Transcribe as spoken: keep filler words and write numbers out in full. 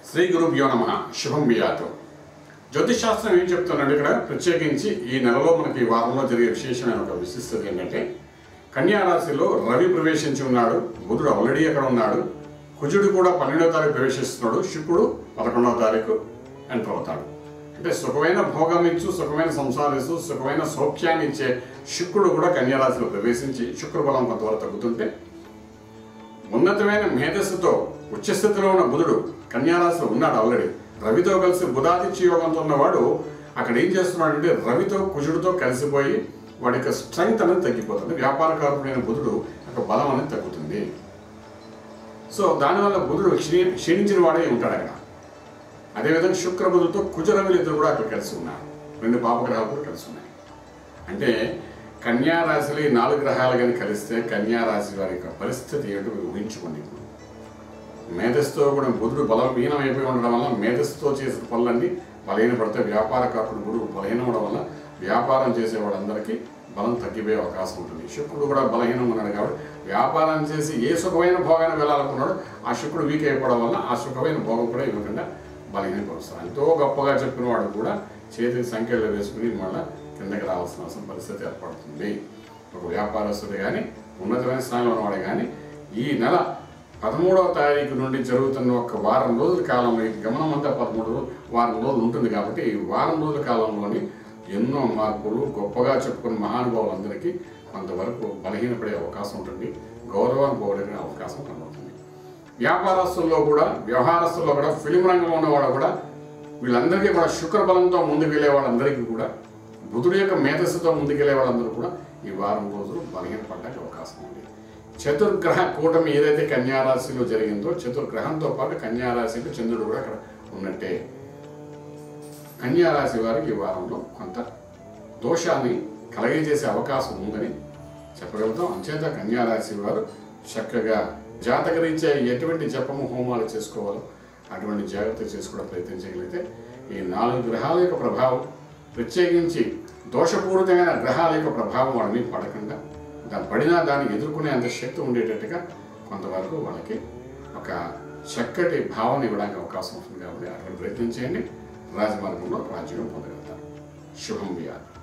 శ్రీ గురుభ్యో నమః. శుభం బియాతో. జ్యోతిష్ శాస్త్రం ఏం చెప్తున్నాడు ఇక్కడ ప్రత్యేకించి ఈ నెలలో మనకి ఈ వారంలో జరిగే విశేషమైన ఒక విశిష్టత ఏంటంటే కన్యా రాశిలో రవి ప్రవేశించి ఉన్నాడు, బుధుడు ఆల్రెడీ అక్కడ ఉన్నాడు, కుజుడు కూడా పన్నెండవ తారీఖు ప్రవేశిస్తున్నాడు, శుక్రుడు పదకొండవ తారీఖు ఎంటర్ అవుతాడు. అంటే సుఖమైన భోగమిచ్చు, సుఖమైన సంసారిస్తూ సుఖమైన సౌఖ్యాన్ని ఇచ్చే శుక్రుడు కూడా కన్యా రాశిలో ప్రవేశించి శుక్రబలం కొంతవరకు తగ్గుతుంటే ఉన్నతమైన మేధస్సుతో ఉచ్చస్థితిలో ఉన్న బుధుడు కన్యారాశిలో ఉన్నాడు ఆల్రెడీ. రవితో కలిసి బుధాదిత్య యోగంతో ఉన్నవాడు అక్కడ ఏం చేస్తున్నాడంటే రవితో కుజుడితో కలిసిపోయి వాడి యొక్క స్ట్రెంగ్త్ అనేది తగ్గిపోతుంది. వ్యాపారకారకుడైన బుధుడు యొక్క బలం అనేది తగ్గుతుంది. సో దానివల్ల బుధుడు క్షీ క్షీణించిన వాడే ఉంటాడు అక్కడ. అదేవిధంగా శుక్ర బుధులతో కుజ రవిలు ఇద్దరు కూడా అక్కడ కలిసి ఉన్నారు. రెండు పాపగ్రహాలు కూడా కలిసి ఉన్నాయి. అంటే కన్యా రాశిలో ఈ నాలుగు గ్రహాలు కానీ కలిస్తే కన్యా రాశి వారి యొక్క పరిస్థితి ఏంటో ఊహించుకోండి. ఇప్పుడు మేధస్సుతో కూడా బుధుడు బలహీనం అయిపోయి ఉండడం వల్ల మేధస్సుతో చేసిన పనులన్నీ బలహీనపడితే వ్యాపారకారుడు బుధుడు బలహీనం అవడం వల్ల వ్యాపారం చేసే వాళ్ళందరికీ బలం తగ్గిపోయే అవకాశం ఉంటుంది. శుక్రుడు కూడా బలహీనం ఉన్నాడు కాబట్టి వ్యాపారం చేసి ఏ సుఖమైన భోగాన్ని వెళ్ళాలనుకున్నాడు ఆ శుక్రుడు వీక్ అయిపోవడం వల్ల ఆ సుఖమైన భోగం కూడా ఇవ్వకుండా బలహీనపరుస్తారు. ఎంతో గొప్పగా చెప్పిన వాడు కూడా చేతికి సంఖ్యలో వేసుకుని మళ్ళీ కిందకి రావాల్సిన అవసరం పరిస్థితి ఏర్పడుతుంది. ఒక వ్యాపారస్తుడు కానీ ఉన్నతమైన స్థానంలో ఉన్నవాడు కానీ ఈ నెల పదమూడవ తారీఖు నుండి జరుగుతున్న ఒక వారం రోజుల కాలంలో ఈ గమనం అంతా పదమూడు వారం రోజులు ఉంటుంది కాబట్టి ఈ వారం రోజుల కాలంలోని ఎన్నో మార్పులు గొప్పగా చెప్పుకున్న మహానుభావులందరికీ కొంతవరకు బలహీనపడే అవకాశం ఉంటుంది, గౌరవాన్ని పోగొడే అవకాశం కనబడుతుంది. వ్యాపారస్తుల్లో కూడా వ్యవహారస్తుల్లో కూడా ఫిలిం రంగంలో ఉన్నవాడు కూడా వీళ్ళందరికీ కూడా శుక్ర బలంతో ముందుకు వెళ్ళే వాళ్ళందరికీ కూడా బుధుడు యొక్క మేధస్సుతో ముందుకెళ్లే వాళ్ళందరూ కూడా ఈ వారం రోజులు బలహీనపడడానికి అవకాశం ఉంది. చతుర్గ్రహ కూటమి ఏదైతే కన్యారాశిలో జరిగిందో చతుర్గ్రహంతో పాటు కన్యారాశికి చంద్రుడు కూడా అక్కడ ఉన్నట్టే కన్యారాశి వారికి ఈ వారంలో కొంత దోషాన్ని కలగజేసే అవకాశం ఉందని చెప్పగలుగుతాం. అంచేత కన్యారాశి వారు చక్కగా జాతకరీత్యా ఎటువంటి జపము హోమాలు చేసుకోవాలో అటువంటి జాగ్రత్త చేసుకోవడం ప్రయత్నించగలిగితే ఈ నాలుగు గ్రహాల యొక్క ప్రభావం ప్రత్యేకించి దోషపూరితమైన గ్రహాల యొక్క ప్రభావం వాళ్ళ మీద పడకుండా దాన్ని పడినా దాన్ని ఎదుర్కొనే అంత శక్తి ఉండేటట్టుగా కొంతవరకు వాళ్ళకి ఒక చక్కటి భావన ఇవ్వడానికి అవకాశం ఉంటుంది. కాబట్టి అటువంటి ప్రయత్నం చేయండి, రాజమార్గంలో రాజ్యం పొందగలుగుతారు. శుభం బియాత్.